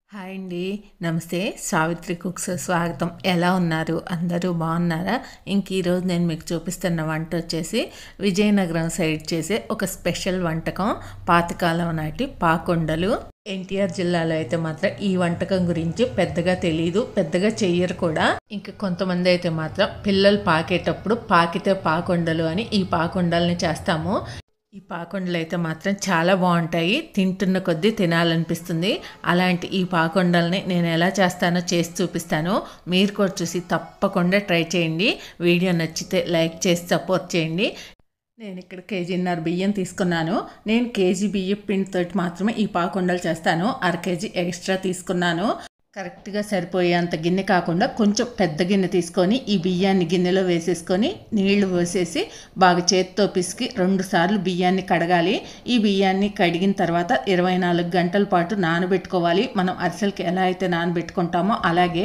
Hi అండి. నమస్తే. Savitri cooks స్వాగతం. ఎలా ఉన్నారు? అందరూ బాగున్నారా? ఈరోజు నేను మీకు చూపిస్తున్న వంట వచ్చేసి విజయనగరం సైడ్ చేసే ఒక స్పెషల్ వంటకం, పాతకాలం నాటి పాకుండలు. ఎన్టీఆర్ జిల్లాలో అయితే మాత్రం ఈ వంటకం గురించి పెద్దగా తెలియదు, పెద్దగా చెయ్యరు కూడా. కొంతమంది అయితే మాత్రం పిల్లలు పాకేటప్పుడు పాకితే పాకుండలు అని ఈ పాకుండల్ని చేస్తాము. ఈ పాకుండలు అయితే మాత్రం చాలా బాగుంటాయి, తింటున్న కొద్దీ తినాలనిపిస్తుంది. అలాంటి ఈ పాకుండల్ని నేను ఎలా చేస్తానో చేసి చూపిస్తాను. మీరు కూడా చూసి తప్పకుండా ట్రై చేయండి. వీడియో నచ్చితే లైక్ చేసి సపోర్ట్ చేయండి. నేను ఇక్కడ 1.5 కేజీ బియ్యం తీసుకున్నాను. నేను కేజీ బియ్యం పిండితోటి మాత్రమే ఈ పాకుండలు చేస్తాను. 1/2 కేజీ ఎక్స్ట్రా తీసుకున్నాను. కరెక్ట్గా సరిపోయేంత గిన్నె కాకుండా కొంచెం పెద్ద గిన్నె తీసుకొని ఈ బియ్యాన్ని గిన్నెలో వేసేసుకొని నీళ్లు వేసేసి బాగా చేతితో పిసికి 2 సార్లు బియ్యాన్ని కడగాలి. ఈ బియ్యాన్ని కడిగిన తర్వాత 24 గంటల పాటు నానబెట్టుకోవాలి. మనం అరిసెలకి ఎలా అయితే నానబెట్టుకుంటామో అలాగే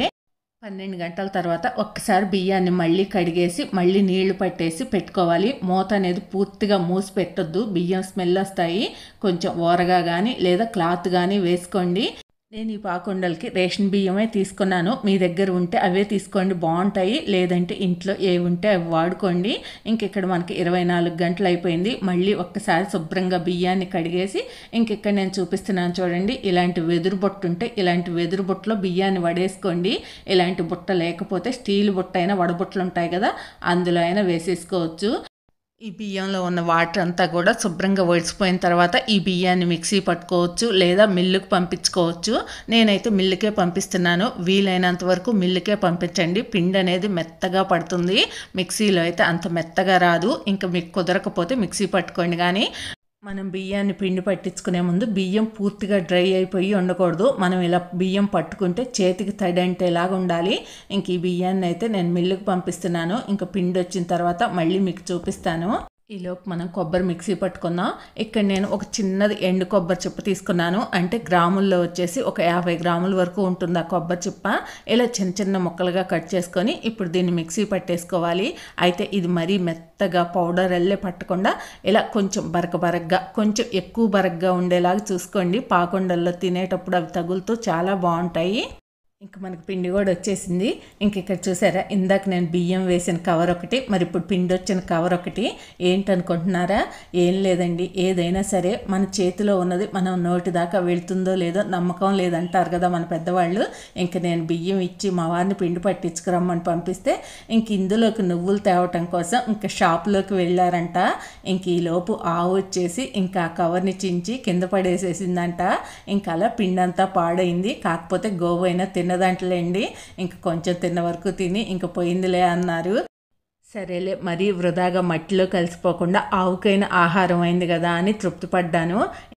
12 గంటల తర్వాత ఒక్కసారి బియ్యాన్ని మళ్ళీ కడిగేసి మళ్ళీ నీళ్లు పట్టేసి పెట్టుకోవాలి. మూత అనేది పూర్తిగా మూసి పెట్టొద్దు, బియ్యం స్మెల్ వస్తాయి. కొంచెం ఓరగా కానీ లేదా క్లాత్ కానీ వేసుకోండి. నేను ఈ పాకుండలకి రేషన్ బియ్యమే తీసుకున్నాను. మీ దగ్గర ఉంటే అవే తీసుకోండి, బాగుంటాయి. లేదంటే ఇంట్లో ఏవి ఉంటే అవి వాడుకోండి. ఇక్కడ మనకి 24 గంటలు అయిపోయింది. మళ్ళీ ఒక్కసారి శుభ్రంగా బియ్యాన్ని కడిగేసి ఇక్కడ నేను చూపిస్తున్నాను చూడండి. ఇలాంటి వెదురు బుట్ట ఉంటే ఇలాంటి వెదురు బుట్టలో బియ్యాన్ని వడేసుకోండి. ఇలాంటి బుట్ట లేకపోతే స్టీల్ బుట్ట అయినా వడబుట్టలు ఉంటాయి కదా, అందులో అయినా వేసేసుకోవచ్చు. ఈ బియ్యంలో ఉన్న వాటర్ అంతా కూడా శుభ్రంగా ఒడిసిపోయిన తర్వాత ఈ బియ్యాన్ని మిక్సీ పట్టుకోవచ్చు లేదా మిల్లుకు పంపించుకోవచ్చు. నేనైతే మిల్లుకే పంపిస్తున్నాను. వీలైనంత వరకు మిల్లుకే పంపించండి. పిండి అనేది మెత్తగా పడుతుంది, మిక్సీలో అయితే అంత మెత్తగా రాదు. మీకు కుదరకపోతే మిక్సీ పట్టుకోండి. కానీ మనం బియ్యాన్ని పిండి పట్టించుకునే ముందు బియ్యం పూర్తిగా డ్రై అయిపోయి ఉండకూడదు. మనం ఇలా బియ్యం పట్టుకుంటే చేతికి తడి అంటేలాగా ఉండాలి. ఈ బియ్యాన్ని అయితే నేను మిల్లుకు పంపిస్తున్నాను. పిండి వచ్చిన తర్వాత మళ్ళీ మీకు చూపిస్తాను. ఈలోపు మనం కొబ్బరి మిక్సీ పట్టుకుందాం. ఇక్కడ నేను ఒక చిన్నది ఎండు కొబ్బరి చిప్ప తీసుకున్నాను. అంటే గ్రాముల్లో వచ్చేసి ఒక 50 గ్రాముల వరకు ఉంటుంది ఆ కొబ్బరి చిప్ప. ఇలా చిన్న చిన్న ముక్కలుగా కట్ చేసుకొని ఇప్పుడు దీన్ని మిక్సీ పట్టేసుకోవాలి. అయితే ఇది మరీ మెత్తగా పౌడర్ అల్లే పట్టకుండా ఇలా కొంచెం బరకగా, కొంచెం ఎక్కువ బరకగా ఉండేలాగా చూసుకోండి. పాకుండల్లో తినేటప్పుడు అవి తగులుతూ చాలా బాగుంటాయి. మనకి పిండి కూడా వచ్చేసింది. ఇక్కడ చూసారా, ఇందాక నేను బియ్యం వేసిన కవర్ ఒకటి, మరి ఇప్పుడు పిండి వచ్చిన కవర్ ఒకటి. ఏంటనుకుంటున్నారా? ఏం లేదండి, ఏదైనా సరే మన చేతిలో ఉన్నది మనం నోటి దాకా వెళ్తుందో లేదో నమ్మకం లేదంటారు కదా మన పెద్దవాళ్ళు. నేను బియ్యం ఇచ్చి మా వారిని పిండి పట్టించుకురమ్మని పంపిస్తే ఇందులోకి నువ్వులు తేవటం కోసం షాప్లోకి వెళ్ళారంట. ఈలోపు ఆవు వచ్చేసి ఆ కవర్ని చించి కింద పడేసేసిందంట. అలా పిండి అంతా పాడైంది. కాకపోతే గోవైనా తిన్నదంటలేండి. కొంచెం తిన్న వరకు తిని పోయిందిలే అన్నారు. సరేలే, మరీ వృధాగా మట్టిలో కలిసిపోకుండా ఆవుకైనా ఆహారం అయింది కదా అని తృప్తి పడ్డాను.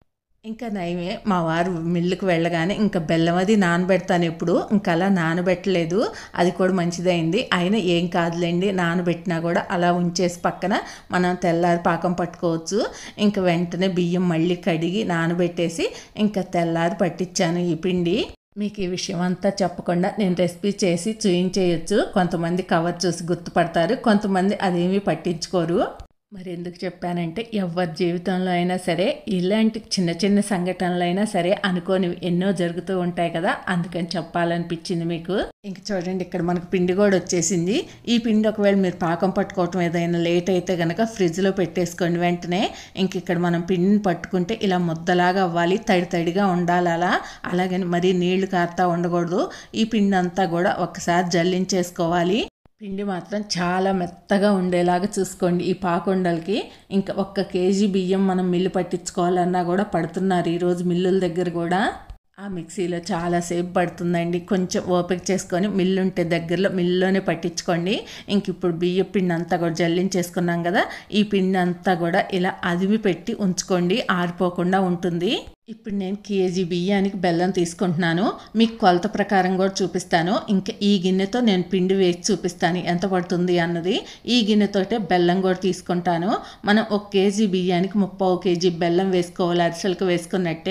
నయమే, మా వారు మిల్లుకు వెళ్ళగానే బెల్లం అది నానబెడతాను ఎప్పుడు. అలా నానబెట్టలేదు, అది కూడా మంచిదైంది. అయినా ఏం కాదులేండి, నానబెట్టినా కూడా అలా ఉంచేసి పక్కన మనం తెల్లారి పాకం పట్టుకోవచ్చు. వెంటనే బియ్యం మళ్ళీ కడిగి నానబెట్టేసి తెల్లారి పట్టించాను ఈ పిండి. మీకు ఈ విషయం అంతా చెప్పకుండా నేను రెసిపీ చేసి చూయించేయచ్చు. కొంతమంది కవర్ చూసి గుర్తుపడతారు, కొంతమంది అదేమీ పట్టించుకోరు. మరి ఎందుకు చెప్పానంటే ఎవరి జీవితంలో అయినా సరే ఇలాంటి చిన్న చిన్న సంఘటనలు అయినా సరే అనుకోనివి ఎన్నో జరుగుతూ ఉంటాయి కదా, అందుకని చెప్పాలనిపించింది మీకు. చూడండి, ఇక్కడ మనకు పిండి కూడా వచ్చేసింది. ఈ పిండి ఒకవేళ మీరు పాకం పట్టుకోవటం ఏదైనా లేట్ అయితే కనుక ఫ్రిడ్జ్లో పెట్టేసుకోండి వెంటనే. ఇక్కడ మనం పిండిని పట్టుకుంటే ఇలా ముద్దలాగా అవ్వాలి, తడి తడిగా ఉండాలి. అలాగని మరీ నీళ్లు కారుతా ఉండకూడదు. ఈ పిండి అంతా కూడా ఒకసారి జల్లించేసుకోవాలి. పిండి మాత్రం చాలా మెత్తగా ఉండేలాగా చూసుకోండి ఈ పాకుండలకి. 1 కేజీ బియ్యం మనం మిల్లు పట్టించుకోవాలన్నా కూడా పడుతున్నారు ఈరోజు మిల్లుల దగ్గర కూడా. ఆ మిక్సీలో చాలాసేపు పడుతుందండి. కొంచెం ఓపిక చేసుకొని మిల్లు ఉంటే దగ్గరలో మిల్లులోనే పట్టించుకోండి. ఇప్పుడు బియ్యం పిండి అంతా కూడా జల్లించేసుకున్నాం కదా, ఈ పిండి అంతా కూడా ఇలా అదిమి పెట్టి ఉంచుకోండి, ఆరిపోకుండా ఉంటుంది. ఇప్పుడు నేను కేజీ బియ్యానికి బెల్లం తీసుకుంటున్నాను. మీకు కొలత ప్రకారం కూడా చూపిస్తాను. ఈ గిన్నెతో నేను పిండి వేసి చూపిస్తాను ఎంత పడుతుంది అన్నది. ఈ గిన్నెతోటే బెల్లం కూడా తీసుకుంటాను. మనం 1 కేజీ బియ్యానికి 3/4 కేజీ బెల్లం వేసుకోవాలి, అరిసెలకు వేసుకున్నట్టే.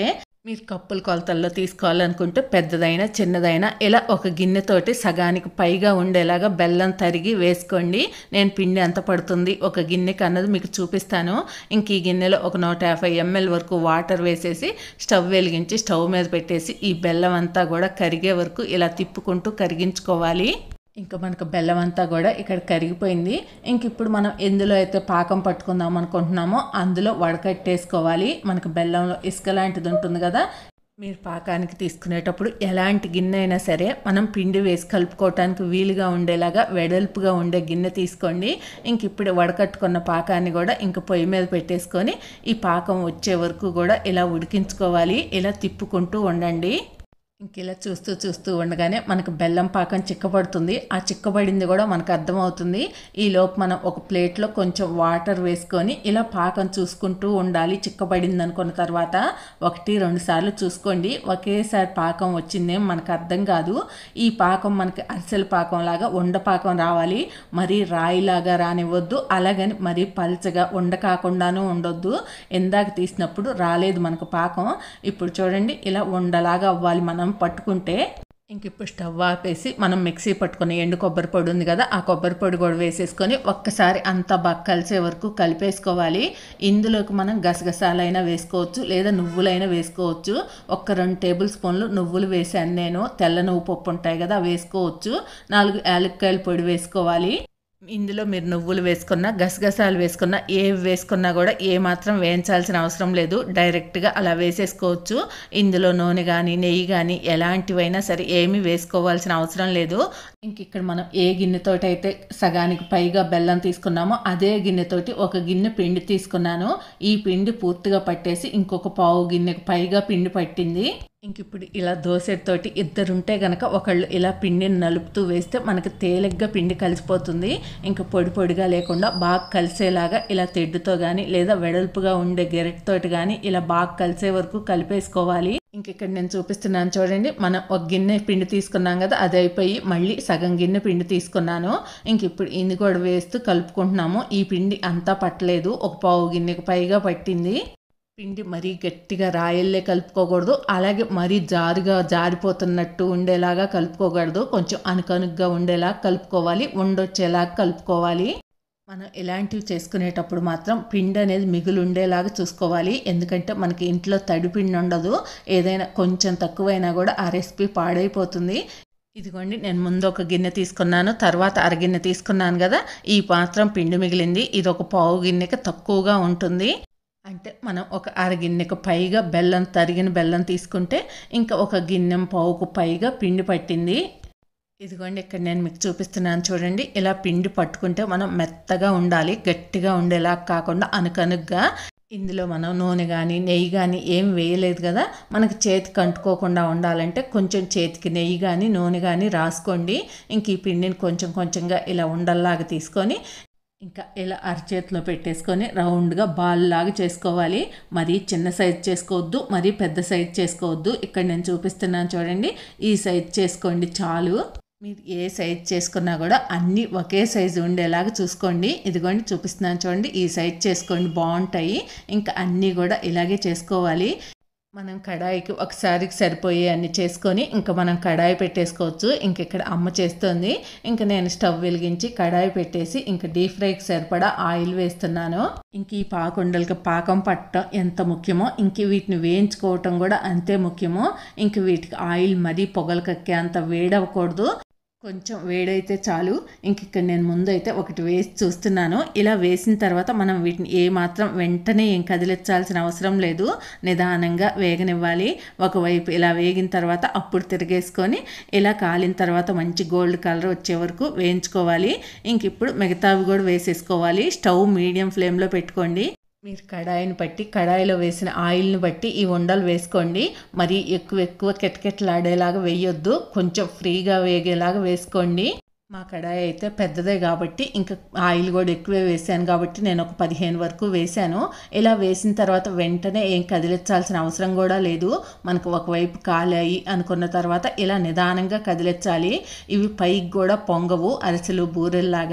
మీరు కప్పుల కొలతల్లో తీసుకోవాలనుకుంటే పెద్దదైనా చిన్నదైనా ఇలా ఒక గిన్నెతోటి సగానికి పైగా ఉండేలాగా బెల్లం తరిగి వేసుకోండి. నేను పిండి ఎంత పడుతుంది ఒక గిన్నెకి అన్నది మీకు చూపిస్తాను. ఇంక ఈ గిన్నెలో ఒక 150 ml వరకు వాటర్ వేసేసి స్టవ్ వెలిగించి స్టవ్ మీద పెట్టేసి ఈ బెల్లం అంతా కూడా కరిగే వరకు ఇలా తిప్పుకుంటూ కరిగించుకోవాలి. ఇంకా మనకు బెల్లం అంతా కూడా ఇక్కడ కరిగిపోయింది. ఇంక ఇప్పుడు మనం ఎందులో అయితే పాకం పట్టుకుందాం అనుకుంటున్నామో అందులో వడకట్టేసుకోవాలి. మనకు బెల్లంలో ఇసుక లాంటిది ఉంటుంది కదా, మీరు పాకానికి తీసుకునేటప్పుడు ఎలాంటి గిన్నె అయినా సరే మనం పిండి వేసి కలుపుకోవటానికి వీలుగా ఉండేలాగా వెడల్పుగా ఉండే గిన్నె తీసుకోండి. ఇంక ఇప్పుడు వడకట్టుకున్న పాకాన్ని కూడా ఇంక పొయ్యి మీద పెట్టేసుకొని ఈ పాకం వచ్చే వరకు కూడా ఇలా ఉడికించుకోవాలి. ఇలా తిప్పుకుంటూ ఉండండి. ఇంక ఇలా చూస్తూ ఉండగానే మనకు బెల్లం పాకం చిక్కబడుతుంది. ఆ చిక్కబడింది కూడా మనకు అర్థమవుతుంది. ఈలోపు మనం ఒక ప్లేట్లో కొంచెం వాటర్ వేసుకొని ఇలా పాకం చూసుకుంటూ ఉండాలి. చిక్కబడింది అనుకున్న తర్వాత 1-2 సార్లు చూసుకోండి. ఒకేసారి పాకం వచ్చిందేం మనకు అర్థం కాదు. ఈ పాకం మనకి అరిసెల పాకం లాగా ఉండ పాకం రావాలి. మరీ రాయిలాగా రానివ్వద్దు, అలాగని మరీ పల్చగా ఉండ కాకుండానూ ఉండొద్దు. ఇందాక తీసినప్పుడు రాలేదు మనకు పాకం. ఇప్పుడు చూడండి ఇలా ఉండలాగా అవ్వాలి మనం పట్టుకుంటే. ఇంక ఇప్పుడు స్టవ్ ఆపేసి మనం మిక్సీ పట్టుకుని ఎండు కొబ్బరి పొడి ఉంది కదా, ఆ కొబ్బరి పొడి కూడా వేసేసుకొని ఒక్కసారి అంతా బాగా కలిసే వరకు కలిపేసుకోవాలి. ఇందులోకి మనం గసగసాలైనా వేసుకోవచ్చు లేదా నువ్వులైనా వేసుకోవచ్చు. 1-2 టేబుల్ స్పూన్లు నువ్వులు వేసాను నేను. తెల్ల నువ్వు పప్పు ఉంటాయి కదా వేసుకోవచ్చు. 4 యాలక్కాయల పొడి వేసుకోవాలి. ఇందులో మీరు నువ్వులు వేసుకున్నా గసగసాలు వేసుకున్నా ఏవి వేసుకున్నా కూడా ఏమాత్రం వేయించాల్సిన అవసరం లేదు. డైరెక్ట్గా అలా వేసేసుకోవచ్చు. ఇందులో నూనె కానీ నెయ్యి కానీ ఎలాంటివైనా సరే ఏమీ వేసుకోవాల్సిన అవసరం లేదు. ఇంక ఇక్కడ మనం ఏ గిన్నెతోటి అయితే సగానికి పైగా బెల్లం తీసుకున్నామో అదే గిన్నెతోటి ఒక గిన్నె పిండి తీసుకున్నాను. ఈ పిండి పూర్తిగా పట్టేసి ఇంకొక పావు గిన్నెకు పైగా పిండి పట్టింది. ఇంక ఇప్పుడు ఇలా దోసెతోటి ఇద్దరుంటే గనక ఒకళ్ళు ఇలా పిండిని నలుపుతూ వేస్తే మనకి తేలిగ్గా పిండి కలిసిపోతుంది. ఇంకా పొడి పొడిగా లేకుండా బాగా కలిసేలాగా ఇలా తెడ్డుతో కానీ లేదా వెడల్పుగా ఉండే గెరెట్తోటి కానీ ఇలా బాగా కలిసే వరకు కలిపేసుకోవాలి. ఇంక ఇక్కడ నేను చూపిస్తున్నాను చూడండి. మనం ఒక గిన్నె పిండి తీసుకున్నాం కదా, అది అయిపోయి మళ్ళీ సగం గిన్నె పిండి తీసుకున్నాను. ఇంక ఇప్పుడు ఇది కూడా వేస్తూ కలుపుకుంటున్నాము. ఈ పిండి అంతా పట్టలేదు, ఒక పావు గిన్నెకు పైగా పట్టింది. పిండి మరీ గట్టిగా రాయల్లే కలుపుకోకూడదు, అలాగే మరీ జారుగా జారిపోతున్నట్టు ఉండేలాగా కలుపుకోకూడదు. కొంచెం అనుకనుగ్గా ఉండేలా కలుపుకోవాలి, ఉండొచ్చేలాగా కలుపుకోవాలి. మనం ఇలాంటివి చేసుకునేటప్పుడు మాత్రం పిండి అనేది మిగులు ఉండేలాగా చూసుకోవాలి. ఎందుకంటే మనకి ఇంట్లో తడి పిండి ఉండదు. ఏదైనా కొంచెం తక్కువైనా కూడా ఆ రెసిపీ పాడైపోతుంది. ఇదిగోండి, నేను ముందు ఒక గిన్నె తీసుకున్నాను, తర్వాత అరగిన్నె తీసుకున్నాను కదా, ఈ మాత్రం పిండి మిగిలింది. ఇది ఒక పావు గిన్నెకి తక్కువగా ఉంటుంది. అంటే మనం ఒక అరగిన్నెకు పైగా తరిగిన బెల్లం తీసుకుంటే ఇంకా ఒక గిన్నె పావుకు పైగా పిండి పట్టింది. ఇదిగోండి, ఇక్కడ నేను మీకు చూపిస్తున్నాను చూడండి. ఇలా పిండి పట్టుకుంటే మనం మెత్తగా ఉండాలి, గట్టిగా ఉండేలా కాకుండా అనుకనుగ్గా. ఇందులో మనం నూనె కానీ నెయ్యి కానీ ఏం వేయలేదు కదా, మనకి చేతికి అంటుకోకుండా ఉండాలంటే కొంచెం చేతికి నెయ్యి కానీ నూనె కానీ రాసుకోండి. ఇంక ఈ పిండిని కొంచెం కొంచెంగా ఇలా ఉండల్లాగా తీసుకొని ఇంకా ఇలా అరచేతిలో పెట్టేసుకొని రౌండ్గా బాల్ లాగా చేసుకోవాలి. మరీ చిన్న సైజ్ చేసుకోవద్దు, మరీ పెద్ద సైజ్ చేసుకోవద్దు. ఇక్కడ నేను చూపిస్తున్నాను చూడండి, ఈ సైజ్ చేసుకోండి చాలు. మీరు ఏ సైజ్ చేసుకున్నా కూడా అన్నీ ఒకే సైజు ఉండేలాగా చూసుకోండి. ఇదిగోండి చూపిస్తున్నాను చూడండి, ఈ సైజ్ చేసుకోండి, బాగుంటాయి. ఇంకా అన్నీ కూడా ఇలాగే చేసుకోవాలి. మనం కడాయికి ఒకసారికి సరిపోయే అన్ని చేసుకొని ఇంకా మనం కడాయి పెట్టేసుకోవచ్చు. ఇంక ఇక్కడ అమ్మ చేస్తుంది. ఇంక నేను స్టవ్ వెలిగించి కడాయి పెట్టేసి ఇంకా డీప్ ఫ్రైకి సరిపడా ఆయిల్ వేస్తున్నాను. ఇంక ఈ పాకుండలకి పాకం పట్టడం ఎంత ముఖ్యమో ఇంక వీటిని వేయించుకోవటం కూడా అంతే ముఖ్యమో. ఇంక వీటికి ఆయిల్ మరీ పొగలు కక్కే అంత వేడవకూడదు, కొంచెం వేడైతే చాలు. ఇంక ఇక్కడ నేను ముందు అయితే ఒకటి వేసి చూస్తున్నాను. ఇలా వేసిన తర్వాత మనం వీటిని ఏమాత్రం వెంటనే ఏం కదిలించాల్సిన అవసరం లేదు, నిదానంగా వేగనివ్వాలి. ఒకవైపు ఇలా వేగిన తర్వాత అప్పుడు తిరిగేసుకొని ఇలా కాలిన తర్వాత మంచి గోల్డ్ కలర్ వచ్చే వరకు వేయించుకోవాలి. ఇంక ఇప్పుడు మిగతావి కూడా వేసేసుకోవాలి. స్టవ్ మీడియం ఫ్లేమ్లో పెట్టుకోండి. మీరు కడాయిని బట్టి కడాయిలో వేసిన ఆయిల్ని బట్టి ఈ ఉండలు వేసుకోండి. మరి ఎక్కువ కెట్కెట్లాడేలాగా వేయొద్దు, కొంచెం ఫ్రీగా వేగేలాగా వేసుకోండి. మా కడాయి అయితే పెద్దదే కాబట్టి ఇంకా ఆయిల్ కూడా ఎక్కువే వేసాను కాబట్టి నేను ఒక 15 వరకు వేసాను. ఇలా వేసిన తర్వాత వెంటనే ఏం కదిలించాల్సిన అవసరం కూడా లేదు. మనకు ఒకవైపు కాలాయి అనుకున్న తర్వాత ఇలా నిదానంగా కదిలించాలి. ఇవి పైకి కూడా పొంగవు, అరిసెలు బూరెల్లాగా.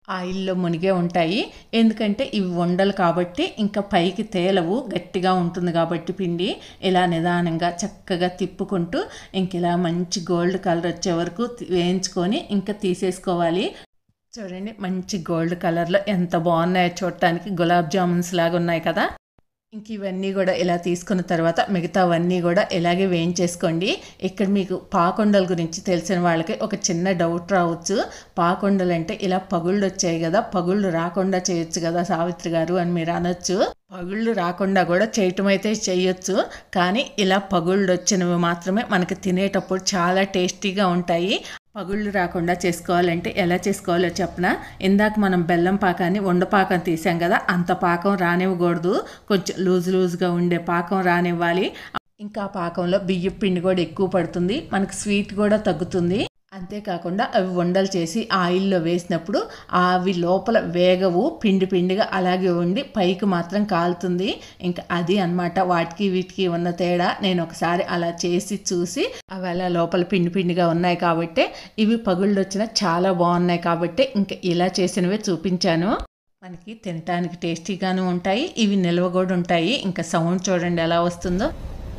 ఆయిల్లో మునిగే ఉంటాయి. ఎందుకంటే ఇవి ఉండలు కాబట్టి ఇంకా పైకి తేలవు, గట్టిగా ఉంటుంది కాబట్టి పిండి. ఇలా నిదానంగా చక్కగా తిప్పుకుంటూ ఇంక ఇలా మంచి గోల్డ్ కలర్ వచ్చే వరకు వేయించుకొని ఇంకా తీసేసుకోవాలి. చూడండి మంచి గోల్డ్ కలర్లో ఎంత బాగున్నాయో, చూడటానికి గులాబ్ జామున్స్ లాగా ఉన్నాయి కదా. ఇంక ఇవన్నీ కూడా ఇలా తీసుకున్న తర్వాత మిగతావన్నీ కూడా ఇలాగే వేయించేసుకోండి. ఇక్కడ మీకు పాకుండల గురించి తెలిసిన వాళ్ళకి ఒక చిన్న డౌట్ రావచ్చు. పాకుండలు అంటే ఇలా పగుళ్ళు వచ్చాయి కదా, పగుళ్ళు రాకుండా చేయొచ్చు కదా సావిత్రి గారు అని మీరు అనొచ్చు. పగుళ్ళు రాకుండా కూడా చేయటం అయితే చేయొచ్చు, కానీ ఇలా పగుళ్ళు వచ్చినవి మాత్రమే మనకి తినేటప్పుడు చాలా టేస్టీగా ఉంటాయి. పగుళ్ళు రాకుండా చేసుకోవాలంటే ఎలా చేసుకోవాలో చెప్పనా. ఇందాక మనం బెల్లం పాకాన్ని ఉండపాకం తీసాం కదా, అంత పాకం రానివ్వకూడదు. కొంచెం లూజ్గా ఉండే పాకం రానివ్వాలి. ఇంకా పాకంలో బియ్యం పిండి కూడా ఎక్కువ పడుతుంది, మనకు స్వీట్ కూడా తగ్గుతుంది. అంతేకాకుండా అవి ఉండలు చేసి ఆయిల్లో వేసినప్పుడు అవి లోపల వేగవు, పిండిగా అలాగే ఉండి పైకి మాత్రం కాలుతుంది. ఇంకా అది అన్నమాట వాటికి వీటికి ఉన్న తేడా. నేను ఒకసారి అలా చేసి చూసి అవి అలా లోపల పిండిగా ఉన్నాయి కాబట్టి ఇవి పగుళ్ళు వచ్చిన చాలా బాగున్నాయి కాబట్టి ఇంకా ఇలా చేసినవే చూపించాను. మనకి తినటానికి టేస్టీగాను ఉంటాయి, ఇవి నిల్వ కూడా ఉంటాయి. ఇంకా సౌండ్ చూడండి ఎలా వస్తుందో.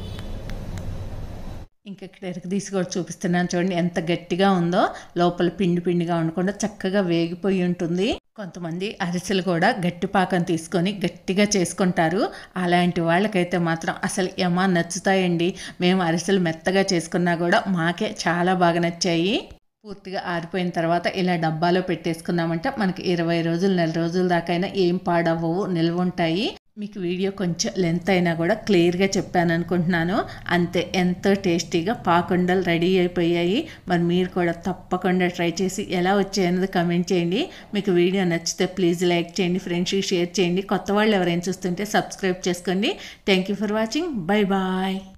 ఇంకా ఇక్కడ ఎరగదీసి కూడా చూపిస్తున్నాను చూడండి ఎంత గట్టిగా ఉందో. లోపల పిండిగా ఉండకుండా చక్కగా వేగిపోయి ఉంటుంది. కొంతమంది అరిసెలు కూడా గట్టి పాకం తీసుకొని గట్టిగా చేసుకుంటారు. అలాంటి వాళ్ళకైతే మాత్రం అసలు ఏమా నచ్చుతాయండి. మేము అరిసెలు మెత్తగా చేసుకున్నా కూడా మాకే చాలా బాగా నచ్చాయి. పూర్తిగా ఆరిపోయిన తర్వాత ఇలా డబ్బాలో పెట్టేసుకున్నామంటే మనకి 20 రోజులు, నెల రోజుల దాకైనా ఏం పాడవ్వవు, నిల్వ ఉంటాయి. మీకు వీడియో కొంచెం లెంత్ అయినా కూడా క్లియర్గా చెప్పాను అనుకుంటున్నాను. అంతే, ఎంతో టేస్టీగా పాకుండలు రెడీ అయిపోయాయి. మరి మీరు కూడా తప్పకుండా ట్రై చేసి ఎలా వచ్చాయన్నది కమెంట్ చేయండి. మీకు వీడియో నచ్చితే ప్లీజ్ లైక్ చేయండి, ఫ్రెండ్స్కి షేర్ చేయండి. కొత్త వాళ్ళు ఎవరైనా చూస్తుంటే సబ్స్క్రైబ్ చేసుకోండి. Thank you for watching. Bye bye.